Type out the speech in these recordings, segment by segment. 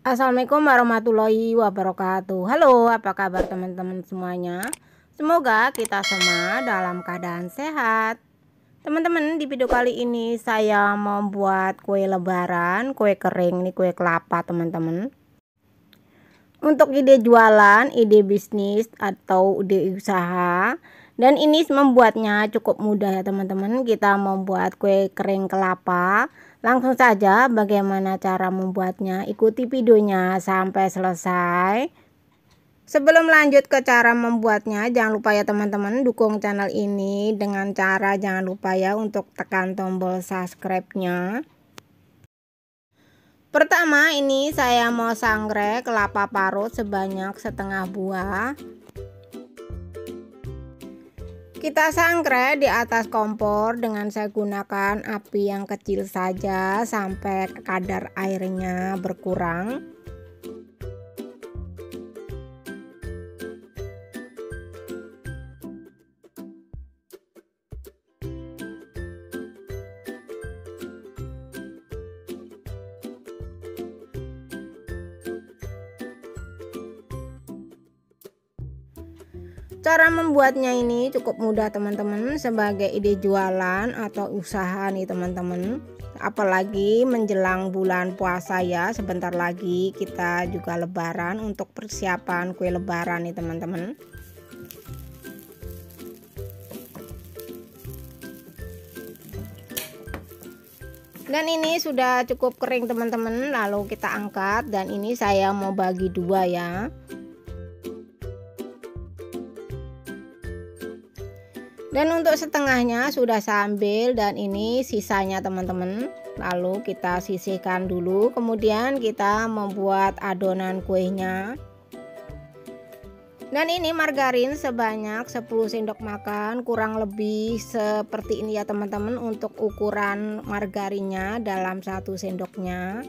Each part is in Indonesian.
Assalamualaikum warahmatullahi wabarakatuh. Halo, apa kabar teman-teman semuanya? Semoga kita semua dalam keadaan sehat. Teman-teman, di video kali ini saya membuat kue lebaran, kue kering, nih kue kelapa teman-teman. Untuk ide jualan, ide bisnis atau ide usaha, dan ini membuatnya cukup mudah ya teman-teman. Kita membuat kue kering kelapa. Langsung saja bagaimana cara membuatnya, ikuti videonya sampai selesai. Sebelum lanjut ke cara membuatnya, jangan lupa ya teman-teman dukung channel ini dengan cara jangan lupa ya untuk tekan tombol subscribe-nya. Pertama ini saya mau sangrai kelapa parut sebanyak setengah buah. Kita sangrai di atas kompor dengan saya gunakan api yang kecil saja sampai kadar airnya berkurang. Cara membuatnya ini cukup mudah teman-teman, sebagai ide jualan atau usaha nih teman-teman. Apalagi menjelang bulan puasa ya, sebentar lagi kita juga lebaran, untuk persiapan kue lebaran nih teman-teman. Dan ini sudah cukup kering teman-teman, lalu kita angkat, dan ini saya mau bagi dua ya. Dan untuk setengahnya sudah saya ambil, dan ini sisanya teman-teman. Lalu kita sisihkan dulu, kemudian kita membuat adonan kuenya. Dan ini margarin sebanyak 10 sendok makan, kurang lebih seperti ini ya teman-teman untuk ukuran margarinnya dalam 1 sendoknya.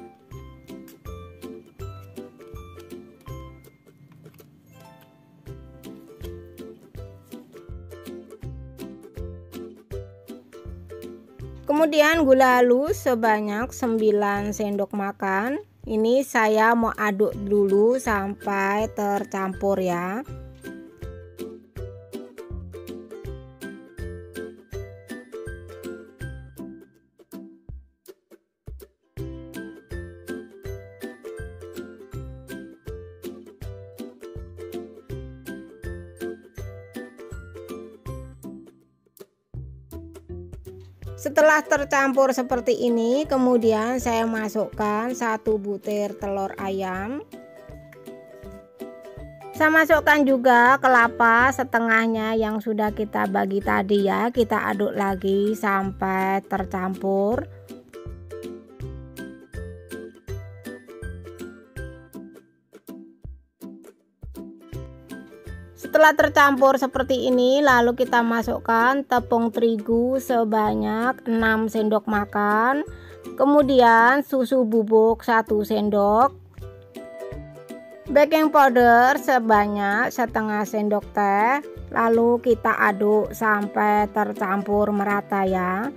Kemudian gula halus sebanyak 9 sendok makan. Ini saya mau aduk dulu sampai tercampur ya. Setelah tercampur seperti ini, kemudian saya masukkan 1 butir telur ayam. Saya masukkan juga kelapa setengahnya yang sudah kita bagi tadi ya. Kita aduk lagi sampai tercampur. Setelah tercampur seperti ini, lalu kita masukkan tepung terigu sebanyak 6 sendok makan. Kemudian susu bubuk 1 sendok. Baking powder sebanyak setengah sendok teh. Lalu kita aduk sampai tercampur merata ya.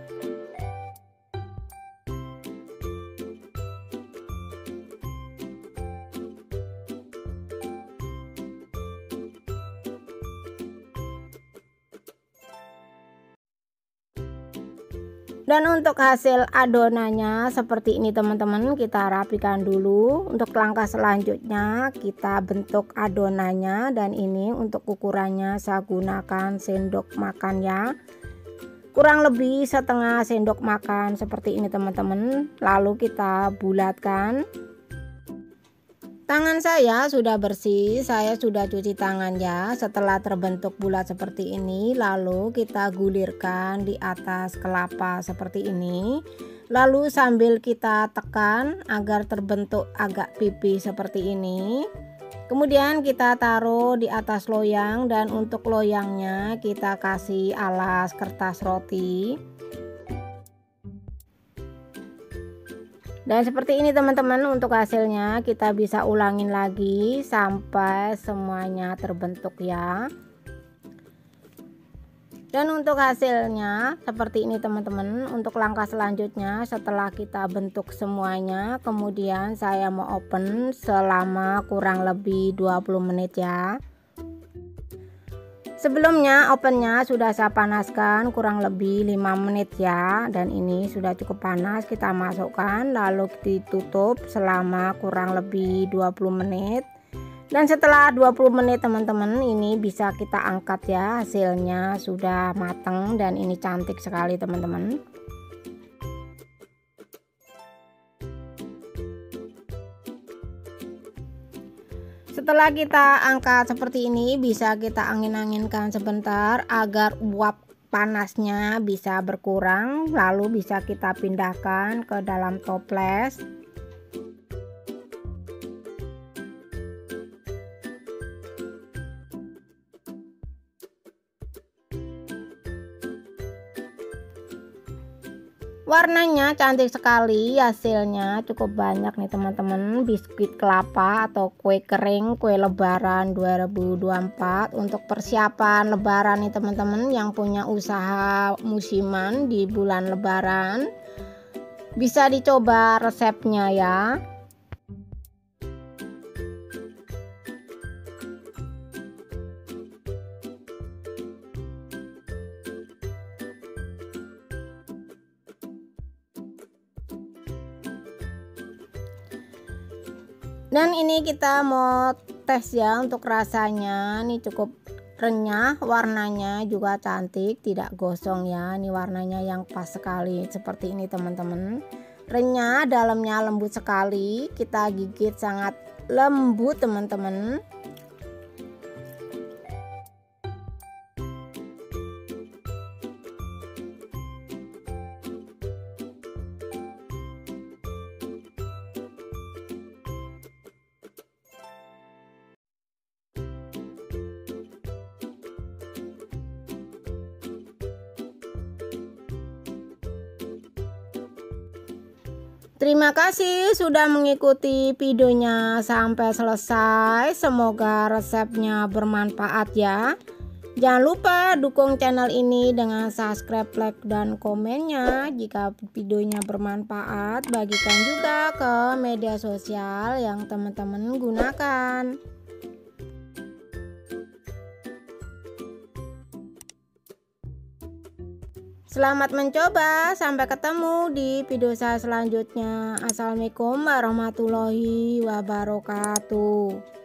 Dan untuk hasil adonannya seperti ini teman-teman, kita rapikan dulu. Untuk langkah selanjutnya kita bentuk adonannya, dan ini untuk ukurannya saya gunakan sendok makan ya, kurang lebih setengah sendok makan seperti ini teman-teman. Lalu kita bulatkan. Tangan saya sudah bersih, saya sudah cuci tangan ya. Setelah terbentuk bulat seperti ini, lalu kita gulirkan di atas kelapa seperti ini. Lalu sambil kita tekan agar terbentuk agak pipih seperti ini. Kemudian kita taruh di atas loyang, dan untuk loyangnya kita kasih alas kertas roti. Dan seperti ini teman-teman untuk hasilnya. Kita bisa ulangin lagi sampai semuanya terbentuk ya. Dan untuk hasilnya seperti ini teman-teman. Untuk langkah selanjutnya setelah kita bentuk semuanya, kemudian saya mau open selama kurang lebih 20 menit ya. Sebelumnya ovennya sudah saya panaskan kurang lebih 5 menit ya, dan ini sudah cukup panas. Kita masukkan lalu ditutup selama kurang lebih 20 menit. Dan setelah 20 menit teman-teman, ini bisa kita angkat ya, hasilnya sudah matang dan ini cantik sekali teman-teman. Setelah kita angkat seperti ini, bisa kita angin-anginkan sebentar agar uap panasnya bisa berkurang, lalu bisa kita pindahkan ke dalam toples. Warnanya cantik sekali, hasilnya cukup banyak nih teman-teman. Biskuit kelapa atau kue kering kue lebaran 2024 untuk persiapan lebaran nih teman-teman yang punya usaha musiman di bulan lebaran. Bisa dicoba resepnya ya. Dan ini kita mau tes ya untuk rasanya. Ini cukup renyah, warnanya juga cantik, tidak gosong ya. Ini warnanya yang pas sekali seperti ini teman-teman. Renyah, dalamnya lembut sekali. Kita gigit sangat lembut teman-teman. Terima kasih sudah mengikuti videonya sampai selesai. Semoga resepnya bermanfaat ya. Jangan lupa dukung channel ini dengan subscribe, like, dan komennya. Jika videonya bermanfaat, bagikan juga ke media sosial yang teman-teman gunakan. Selamat mencoba, sampai ketemu di video saya selanjutnya. Assalamualaikum warahmatullahi wabarakatuh.